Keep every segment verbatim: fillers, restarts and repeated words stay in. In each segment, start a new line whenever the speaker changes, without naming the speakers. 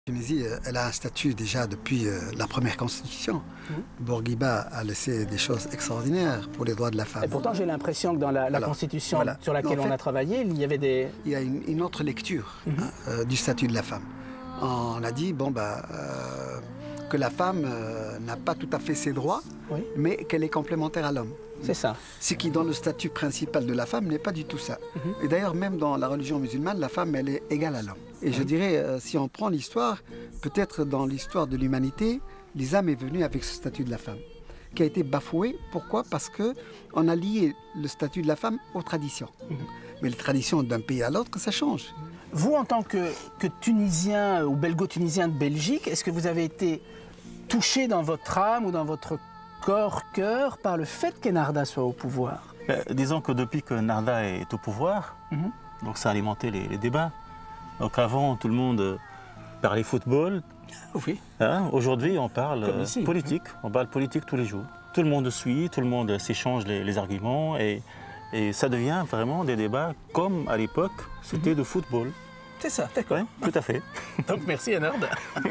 La Tunisie, elle a un statut déjà depuis la première constitution. Mmh. Bourguiba a laissé des choses extraordinaires pour les droits de la femme.
Et pourtant, j'ai l'impression que dans la, la Alors, constitution voilà. sur laquelle non, en fait, on a travaillé, il y avait des...
Il y a une, une autre lecture mmh. hein, euh, du statut de la femme. On a dit bon, bah, euh, que la femme euh, n'a pas tout à fait ses droits, oui. mais qu'elle est complémentaire à l'homme.
C'est ça.
Ce qui, dans le statut principal de la femme, n'est pas du tout ça. Mmh. Et d'ailleurs, même dans la religion musulmane, la femme, elle est égale à l'homme. Et mmh. je dirais, euh, si on prend l'histoire, peut-être dans l'histoire de l'humanité, l'islam est venu avec ce statut de la femme, qui a été bafoué. Pourquoi? Parce qu'on a lié le statut de la femme aux traditions. Mmh. Mais les traditions d'un pays à l'autre, ça change.
Vous, en tant que, que Tunisien ou belgo-tunisien de Belgique, est-ce que vous avez été touché dans votre âme ou dans votre corps, cœur, par le fait qu'Enarda soit au pouvoir?
euh, Disons que depuis que Narda est au pouvoir, mmh. donc ça a alimenté les, les débats. Donc avant, tout le monde parlait football.
Oui.
Hein, aujourd'hui, on parle ici, politique.
Oui.
On parle politique tous les jours. Tout le monde suit, tout le monde s'échange les, les arguments et, et ça devient vraiment des débats comme à l'époque, c'était mmh. de football.
C'est ça, d'accord.
Ouais, tout à fait.
Donc merci Enarda.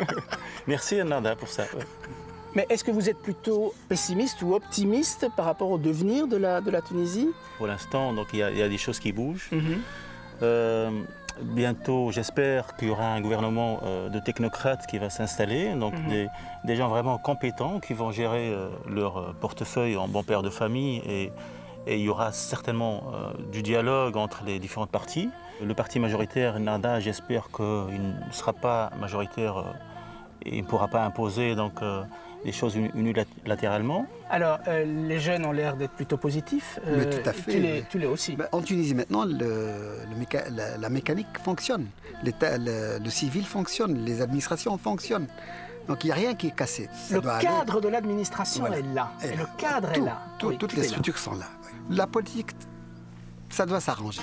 Merci Enarda pour ça. Ouais.
Mais est-ce que vous êtes plutôt pessimiste ou optimiste par rapport au devenir de la, de la Tunisie?
Pour l'instant, donc il y, y a des choses qui bougent.
Mmh.
Euh, bientôt, j'espère qu'il y aura un gouvernement euh, de technocrates qui va s'installer, donc mmh. des, des gens vraiment compétents qui vont gérer euh, leur portefeuille en bon père de famille et, et il y aura certainement euh, du dialogue entre les différentes parties. Le parti majoritaire, Enarda, j'espère qu'il ne sera pas majoritaire euh, et il ne pourra pas imposer donc, euh, les choses unilatéralement.
Alors, euh, les jeunes ont l'air d'être plutôt positifs.
Euh, Mais tout à fait.
Tu l'es, tu l'es aussi.
Ben, en Tunisie, maintenant, le, le méca la, la mécanique fonctionne. Le, le civil fonctionne, les administrations fonctionnent. Donc, il n'y a rien qui est cassé.
Ça le cadre aller. de l'administration voilà. est là. Et le cadre
tout,
est là.
Tout,
oui,
toutes
tout
les structures là. sont là. La politique, ça doit s'arranger.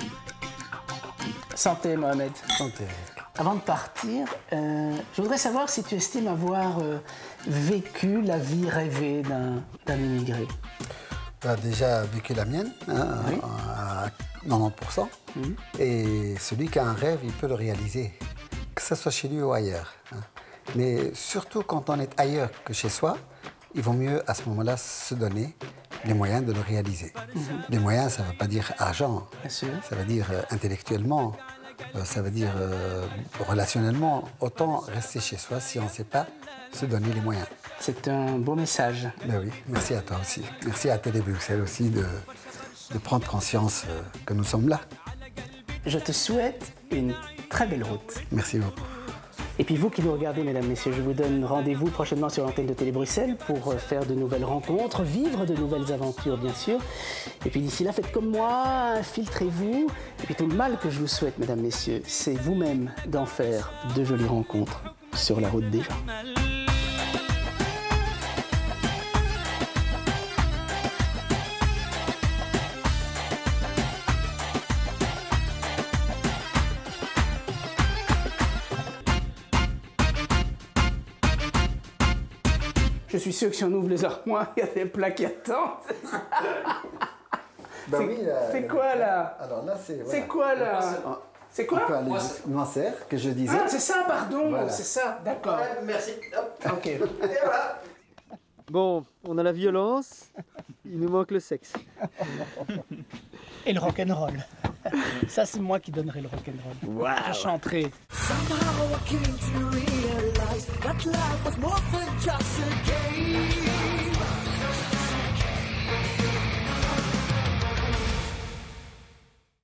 Santé, Mohamed.
Santé.
Avant de partir, euh, je voudrais savoir si tu estimes avoir euh, vécu la vie rêvée d'un immigré.
Tu as déjà vécu la mienne, hein, oui. à quatre-vingt-dix pour cent. Mmh. Et celui qui a un rêve, il peut le réaliser, que ce soit chez lui ou ailleurs. Hein. Mais surtout quand on est ailleurs que chez soi, il vaut mieux à ce moment-là se donner les moyens de le réaliser. Mmh. Les moyens, ça ne veut pas dire argent,
bien sûr.
Ça veut dire euh, intellectuellement. Ça veut dire euh, relationnellement, autant rester chez soi si on ne sait pas se donner les moyens.
C'est un beau message.
Ben oui, merci à toi aussi. Merci à Télé Bruxelles aussi de, de prendre conscience euh, que nous sommes là.
Je te souhaite une très belle route.
Merci beaucoup.
Et puis vous qui nous regardez, mesdames, messieurs, je vous donne rendez-vous prochainement sur l'antenne de Télé Bruxelles pour faire de nouvelles rencontres, vivre de nouvelles aventures, bien sûr. Et puis d'ici là, faites comme moi, infiltrez-vous. Et puis tout le mal que je vous souhaite, mesdames, messieurs, c'est vous-même d'en faire de jolies rencontres sur la route des gens. Je suis sûr que si on ouvre les armoires, il y a des plats qui attendent.
Ben oui,
c'est quoi là?
Alors là, c'est.
Voilà. C'est quoi là? C'est quoi?
Noisser, que je disais.
Ah, c'est ça, pardon, voilà. C'est ça, d'accord.
Ouais, merci. Hop.
Ok.
Et voilà.
Bon, on a la violence, il nous manque le sexe.
Et le rock'n'roll. Ça, c'est moi qui donnerai le rock'n'roll.
Wow.
Je chanterai.